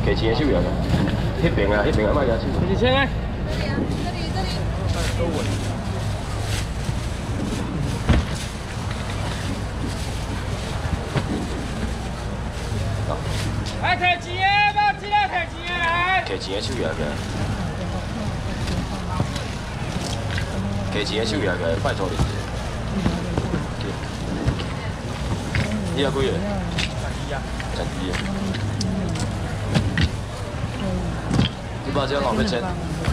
给钱的手呀，迄边啊，莫举手。 几千哎。 都稳。 哎，摕钱的，无钱啊，摕钱的来。 摕钱的手呀个。摕钱的手呀个，拜托你。你要几个？12啊。12啊。你把这个浪费钱。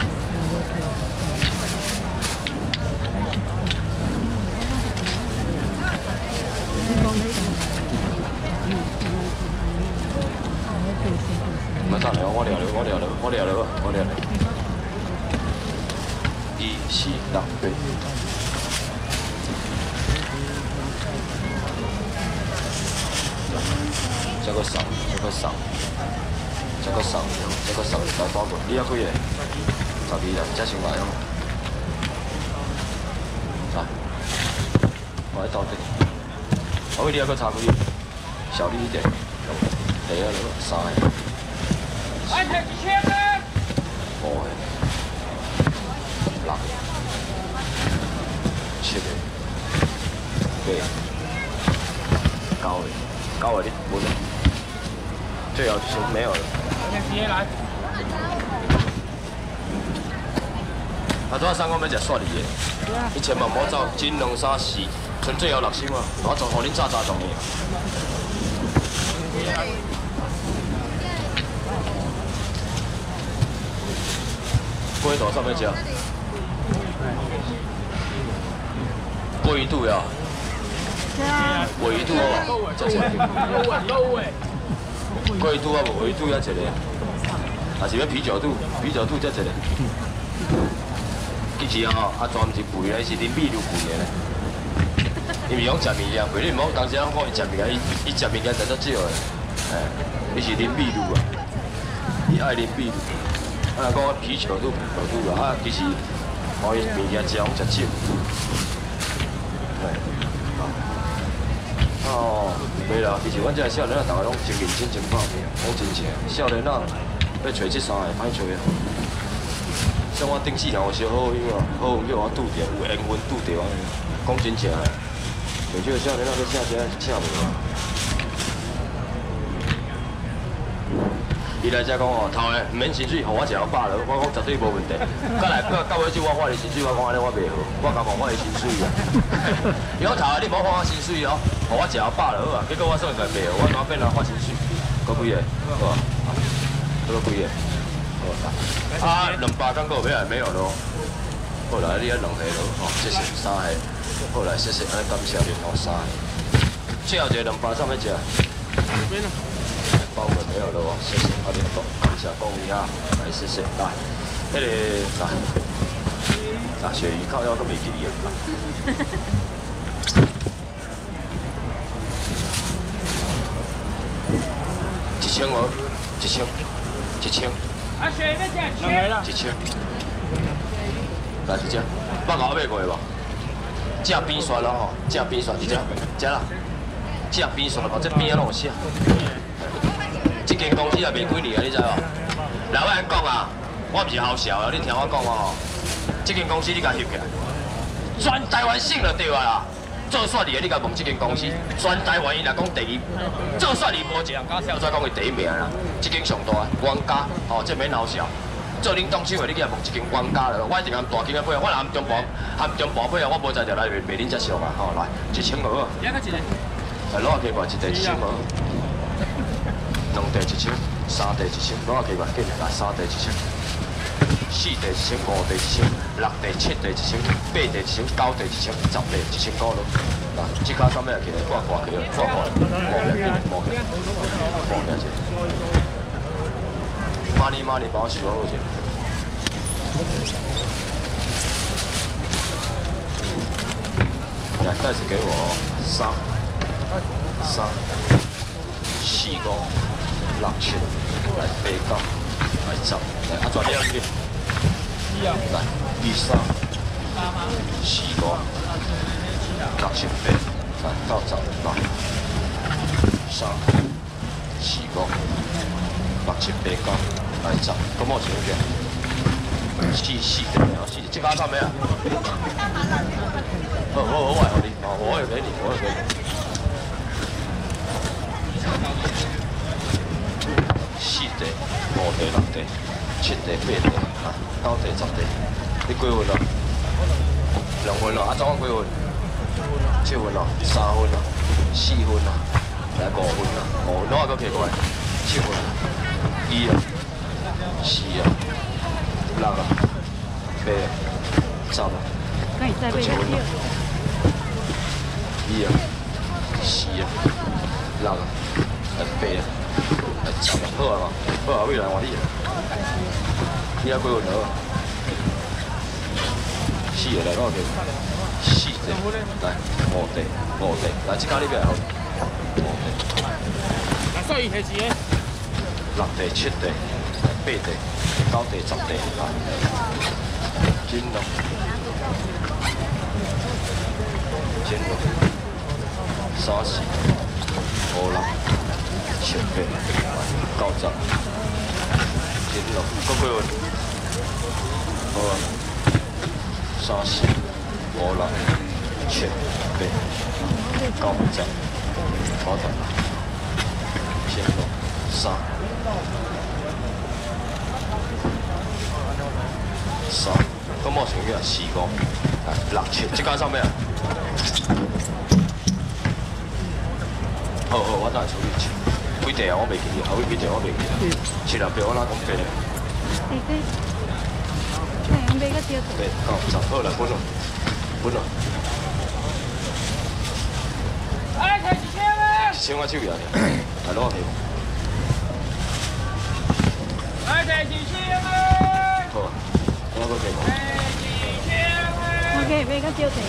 我上来，我聊了。1、4、6、8。这个送，来包过。你要几个？12啦，才先来哦。来，我来倒底。我为你要搁差几个？小力一点。第二个3个。 哎，摕几千啊 5个、6个、7个、8个、9个你没了。最后就是没有了。 摕钱来。 啊，昨仔3个要食雪梨的，你千万唔好走金2、3、4，剩最后6箱啊！我做互恁炸动的。龟头上面吃，龟肚呀，尾肚哦，这是。龟肚啊，无尾肚也一个，还是要啤酒肚才一个。其实哦，全毋是肥的，是啉米露肥的咧。因为讲食物件肥，你唔好当时讲伊食物件，伊食物件食得少的，伊是啉米露啊，伊爱啉米露。啊，讲啤酒肚啊，其实我伊物件食拢食少。哦，袂啦，其实阮这少年仔，大家拢真认真、真拍拼，讲真正，少年仔要找这3个歹找啊。像我顶4项有小好友啊，好友叫我拄着，有缘分拄着安尼。讲真正诶，像这少年仔要请这请无啊。伊来遮讲哦，头个毋免薪水，互我食到饱了，我讲绝对无问题。到尾只我发你薪水，我讲安尼我袂好，我敢望发你薪水啊。伊讲头个你唔好发我薪水哦，互我食到饱了好啊。结果我算个袂好，我怎变来发薪水？搁几个？好啊，搁几个？啊，200刚够没有咯。后来你啊2个咯，哦，谢谢3个。后来谢谢，安尼感谢你哦3个。最后一个200上面食。包括没有了哦，谢谢阿联动，感谢各位啊，来谢谢，来，那个来，鳕鱼靠腰都没给你啊。1000哦，1000。 啊，鳕鱼要吃1000。 1000。来是这，捌甲我买过无？这边刷了吼，这边刷是这啦，这边刷了，这边啊拢有写。这间公司也卖几年啊，你知无？来，我安讲啊，我毋是好笑啊，你听我讲哦。这间公司你甲翕起来，全台湾省就对啊啦。做雪梨的你甲问这间公司，全台湾伊若讲第2，做雪梨无一人敢晓再讲伊第1名啦。这间上大，冤家哦，这免好笑。做恁当手的你甲问这间冤家了，我一定含大金仔买，我含中博买啊，我无在条来卖恁遮俗啊，吼来1000毫啊。 两个一个。 来攞起吧，一地1000毫。2地1000，3地1000，攞起吧，紧来3地1000，4地1000，5地1000，6地7地1000，8地1000，9地1000，10地1000块咯。嗱，即卡上面起来，挂起来，挂摸起来，妈你帮我收好些。来，袋子给我3、4個。6千，来8、9，来10，来啊，转两去。来2、3、4個，68，来到10，来3、4個 6、7、8、9、来10，咁我钱嘅4对，然后4，即家差咩啊？好，我係你，我係俾你，我係俾你。4地、5地、6地、7地、8地啊，9地、10地，你幾分咯？2分咯，啊，總共幾分？7分咯，3分咯，4分咯，嚟5分咯，5分，攞個奇怪，7分，2啊，4啊，6啊，8啊，10啊，7分咯，2啊，4啊，6啊，8啊，10啊，好啊嘛，好啊，未來我啲嘢，依家幾分咯？4嚟攞個奇怪。4地，來5地，來即家呢邊係好5地。 所以係幾嘅 ？6地、7地、8地、9地、10地啊！真咯，真咯，3、4、5、6、7、8、9、10，真咯，嗰幾分？好啊，3、4、5、6、7、8、9、10，好得啦，先咯，3、咁我成嘅4個，6、7，即間收咩啊？好，我都係處理7，幾地啊？我未記嘅，後邊幾地我未記啦。7啊，8我拉咁8咧。8、9、10，好啦，搬咯。 哎，睇幾千啊 ！1000我手邊啊，係攞起。 哎，睇幾千啊好啊，攞個幾。 我嘅俾個招停。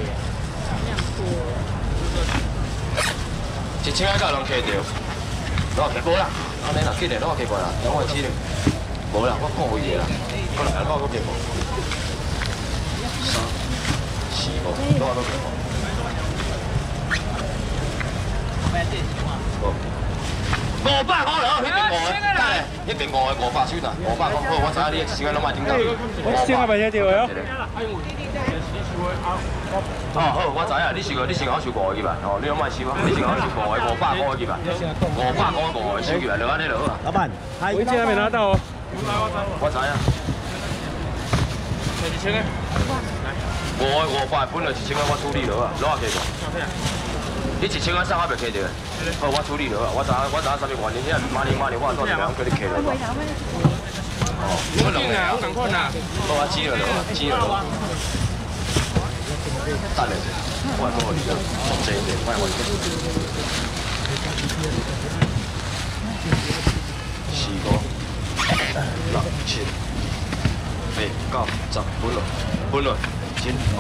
1000個夠人企掉，攞起冇啦，安尼啦，今日攞起過啦，等我知咧。冇啦，我講好嘢啦，過來攞個幾冇。3、4、5，攞幾冇。500塊啦，呢邊5嘅，得咧，一定5嘅500算啦，500塊，我睇下呢一時間攞埋點解？ 我先係咪一條啊？ 哦好，我知啊，你是個我收5嘅吧？哦，你攞埋收啊，你是我收5嘅500塊嘅吧？500塊5嘅收嘅吧？留喺呢度啊。 老闆，我一件還沒拿到哦。 我知啊。 睇幾千啊 5嘅500本來1000個我處理咗啊，攞下幾個？你1000個三下袂企住嘅，好我處理咗啊，我知3月วันนี้เนี่ยมานี่我到時兩叫你企嚟。哦， 我見啊，好趕快啊！ 好我知啦，得嚟先，我係幫我哋啦，正嘅，我係我哋。4個，6、7、8、9、10本來，錢好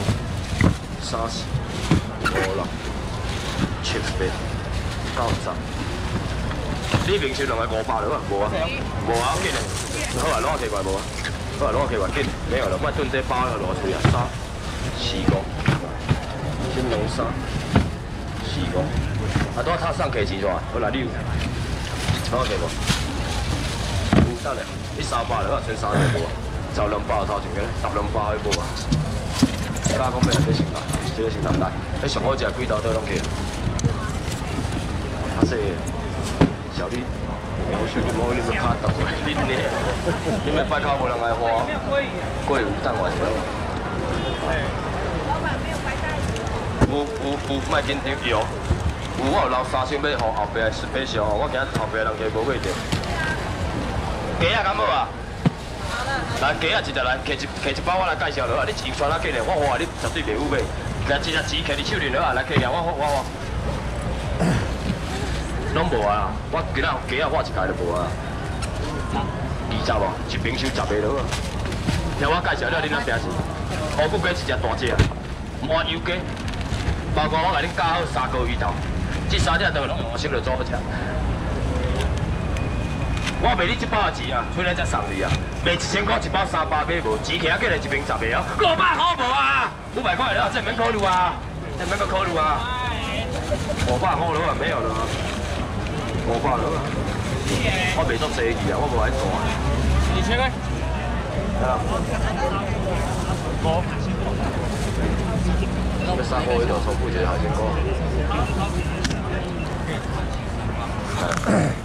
，3、4、5、6、7、8、9、10。呢邊算兩係500兩啊？冇啊，見嚟，好啊，攞個奇怪冇啊，好啊，攞個奇怪見，咩嚟？乜樽仔包啊？攞出嚟3、4個，先兩3、4個，啊，多他上期錢咗啊？好啦，呢攞個奇怪，得嚟，呢300兩啊，算3個冇啊，就200頭前嘅咧，1200去冇啊，加個咩人俾成大，幾多成大？你上海只係幾多都兩期啊？阿四。小弟，我兄弟冇你們卡到，你們拜卡冇人愛花，貴有但還少。有賣緊張有，我有留3箱要後邊是買上，我今日後邊人家無買到。雞啊敢無啊？來雞啊，一隻來，摕一包我來介紹落啊！你錢傳啊過來，我話你絕對袂有買。來一隻錢摕你手裡落啊，來摕來我。攏無啊！我今仔雞啊，我一家就無啊。20哦，一瓶收10個落啊。聽我介紹了，恁那邊是烏骨雞一隻大隻，滿油雞，包括我甲恁加好3個魚頭，這3隻都攏用心來做好食。我賣你這包錢啊，出來才送你啊！賣1000塊一包300買無，錢起啊，過來一瓶10個哦，500塊無啊！500塊了，這免考慮啊，這免個考慮啊！500塊了，沒有了。500了。 我袂足济去啊，我无爱做。 2000个。 要3個喺度重複一下先講。